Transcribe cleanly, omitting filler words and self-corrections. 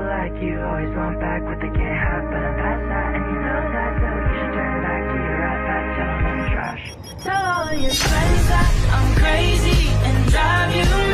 people like you always want back what they can't have, but I'm past that, and you know that, so you should turn back to your rat fat gentleman trash. Tell all of your friends that I'm crazy and drive you